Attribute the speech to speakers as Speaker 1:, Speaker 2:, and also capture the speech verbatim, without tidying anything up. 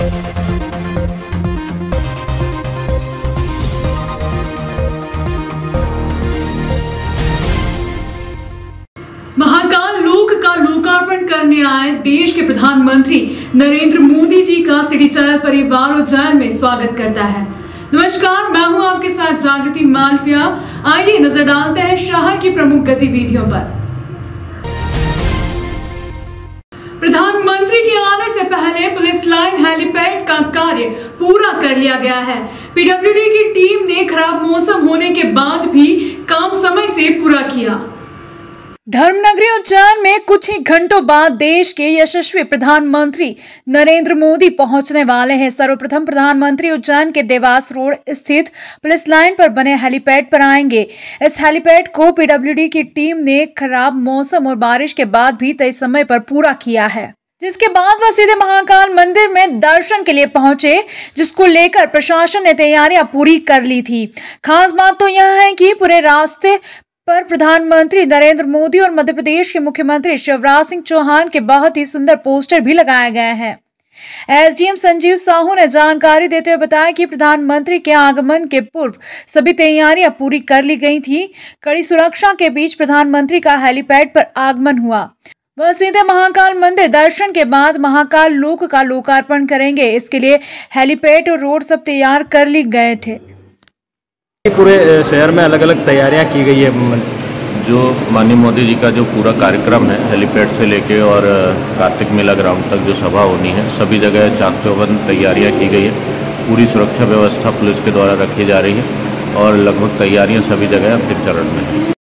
Speaker 1: महाकाल लोक का लोकार्पण करने आए देश के प्रधानमंत्री नरेंद्र मोदी जी का सिटी चैनल परिवार उज्जैन में स्वागत करता है। नमस्कार, मैं हूं आपके साथ जागृति मालविया। आइए नजर डालते हैं शहर की प्रमुख गतिविधियों पर। प्रधानमंत्री के आने से पहले पुलिस लाइन हेलीपैड का कार्य पूरा कर लिया गया है। पीडब्ल्यूडी की टीम ने खराब मौसम होने के बाद भी काम समय से पूरा किया। धर्मनगरी उज्जैन में कुछ ही घंटों बाद देश के यशस्वी प्रधानमंत्री नरेंद्र मोदी पहुंचने वाले हैं। सर्वप्रथम प्रधानमंत्री उज्जैन के देवास रोड स्थित पुलिस लाइन पर बने हेलीपैड पर आएंगे। इस हेलीपैड को पीडब्ल्यूडी की टीम ने खराब मौसम और बारिश के बाद भी तय समय पर पूरा किया है, जिसके बाद वह सीधे महाकाल मंदिर में दर्शन के लिए पहुंचे, जिसको लेकर प्रशासन ने तैयारियां पूरी कर ली थी। खास बात तो यह है कि पूरे रास्ते पर प्रधानमंत्री नरेंद्र मोदी और मध्य प्रदेश के मुख्यमंत्री शिवराज सिंह चौहान के बहुत ही सुंदर पोस्टर भी लगाए गए हैं। एसडीएम संजीव साहू ने जानकारी देते हुए बताया कि प्रधानमंत्री के आगमन के पूर्व सभी तैयारियां पूरी कर ली गई थी। कड़ी सुरक्षा के बीच प्रधानमंत्री का हेलीपैड पर आगमन हुआ। वह सीधे महाकाल मंदिर दर्शन के बाद महाकाल लोक का लोकार्पण करेंगे। इसके लिए हेलीपैड और रोड सब तैयार कर ली गए थे।
Speaker 2: पूरे शहर में अलग अलग तैयारियां की गई है। जो माननीय मोदी जी का जो पूरा कार्यक्रम है, हेलीपैड से लेके और कार्तिक मेला ग्राउंड तक जो सभा होनी है, सभी जगह चाक चौबंद तैयारियां की गई है। पूरी सुरक्षा व्यवस्था पुलिस के द्वारा रखी जा रही है और लगभग तैयारियां सभी जगह अंतिम चरण में है।